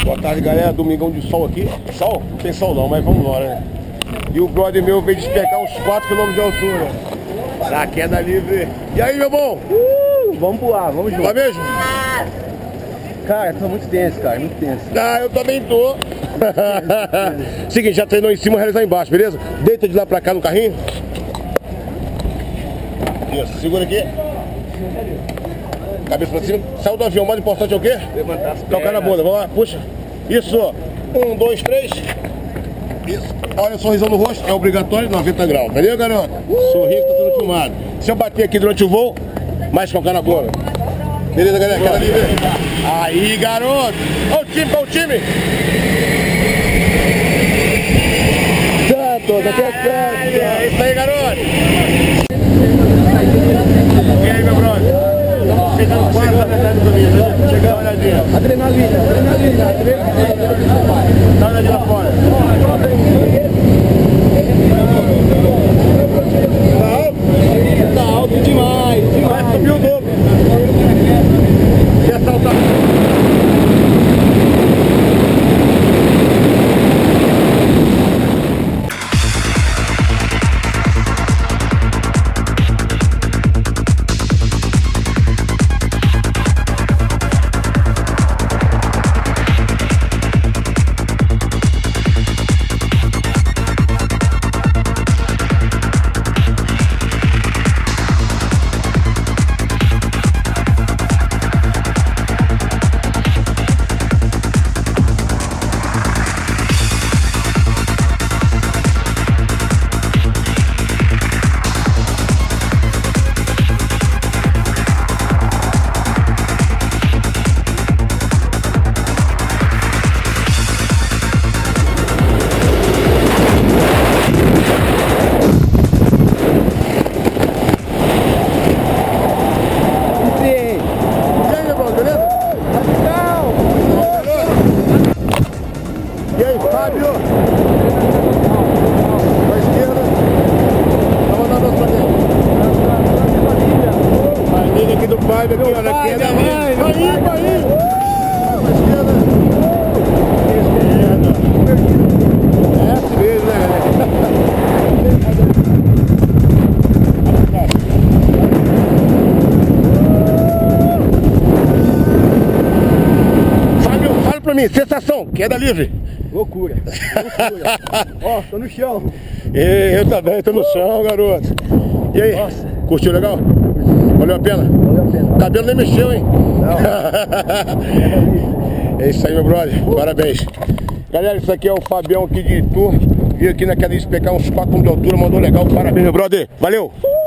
Boa tarde, galera. Domingão de sol aqui. Sol? Não tem sol não, mas vamos embora, né? E o brother meu veio despecar uns 4 km de altura. Da queda livre. E aí, meu bom? Vamos voar, vamos junto. Tá mesmo? Cara, tô muito tenso, cara, muito tenso. Ah, eu também tô. Seguinte, já treinou em cima, realizar embaixo, beleza? Deita de lá pra cá no carrinho. Isso, segura aqui. Cabeça pra cima. Saiu do avião, o mais importante é o quê? Levantar as pernas. Tocar na bunda, vamos lá, puxa. Isso, 1, 2, 3. Isso. Olha o sorrisão no rosto, é obrigatório, 90 graus, entendeu, garoto? Sorriso que tá sendo filmado. Se eu bater aqui durante o voo, mais tocar na bunda. Beleza, galera? Queda livre. Aí, garoto. Olha o time, olha o time. Santo, daqui a certo. É isso aí, garoto. E aí, meu brother? Chegando quase na metade do caminho, né? Chegando, olhadinha. Adrenalina. Dá uma olhadinha lá fora. Tá alto demais. Vai subir o dobro. E assaltar. E aí, Fábio? Pra esquerda. Tá mandando nós pra dentro. Família aqui do Fábio, aqui, ó, na queda. Vai! Pra esquerda. É assim mesmo, né, galera? Fábio, fala pra mim, sensação, queda livre. Loucura. Ó, tô no chão. Eu também, tô no chão, garoto. E aí, Nossa. Curtiu legal? Valeu a pena? Valeu a pena. O cabelo nem mexeu, hein? Não. É isso aí, meu brother. Parabéns. Galera, isso aqui é o Fabião aqui de Itu. Veio aqui na queda de despecar uns 4 km de altura, mandou legal. Parabéns, meu brother. Valeu!